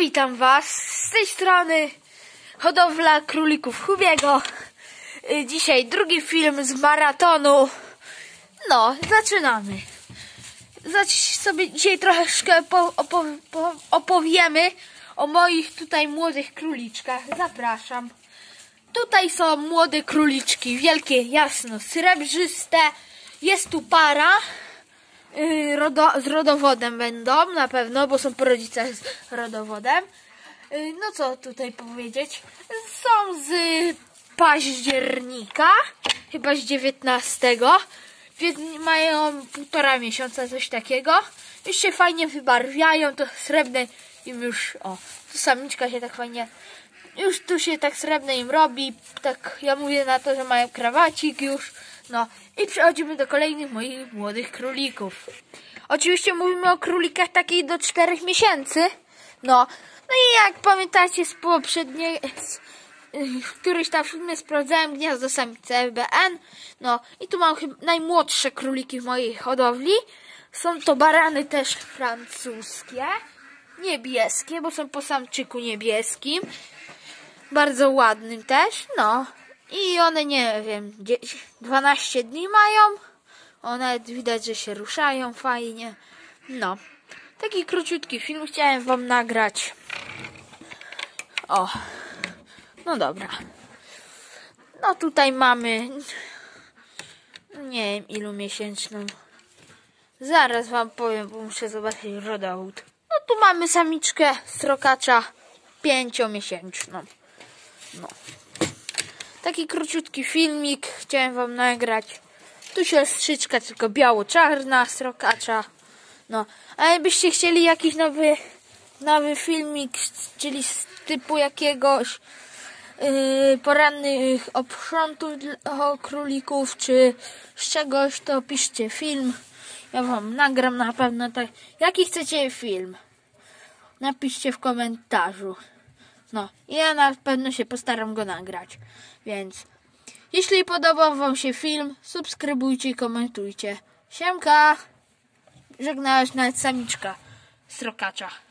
witam was z tej strony hodowla królików Hubiego. Dzisiaj drugi film z maratonu. No, zaczynamy. Sobie dzisiaj troszeczkę opowiemy o moich tutaj młodych króliczkach. Zapraszam. Tutaj są młode króliczki, wielkie, jasno srebrzyste. Jest tu para. Z rodowodem będą na pewno, bo są po rodzicach z rodowodem. No co tutaj powiedzieć? Są z października, chyba z 19. Więc mają 1,5 miesiąca, coś takiego. Już się fajnie wybarwiają, to srebrne im już, o, tu samiczka się tak fajnie, już tu się tak srebrne im robi, tak ja mówię na to, że mają krawacik już. No i przechodzimy do kolejnych moich młodych królików. Oczywiście mówimy o królikach takich do 4 miesięcy. No i jak pamiętacie z poprzedniej, w którymś tam filmie sprawdzałem gniazdo samicy FBN. No i tu mam chyba najmłodsze króliki w mojej hodowli. Są to barany też francuskie, niebieskie, bo są po samczyku niebieskim. Bardzo ładnym też, no. I one, nie wiem, 12 dni mają. One widać, że się ruszają fajnie. No, taki króciutki film chciałem wam nagrać. O, no dobra. No tutaj mamy, nie wiem ilu miesięczną. Zaraz wam powiem, bo muszę zobaczyć rodowód. No tu mamy samiczkę srokacza 5-miesięczną. No. Taki króciutki filmik chciałem wam nagrać. Tu się strzyczka tylko biało-czarna srokacza. No, a jakbyście chcieli jakiś nowy filmik, czyli z typu jakiegoś porannych oprzątów dla królików, czy z czegoś, to piszcie film. Ja wam nagram na pewno tak. Jaki chcecie film? Napiszcie w komentarzu. No, ja na pewno się postaram go nagrać. Więc jeśli podobał wam się film, subskrybujcie i komentujcie. Siemka! Żegnała się nawet samiczka srokacza.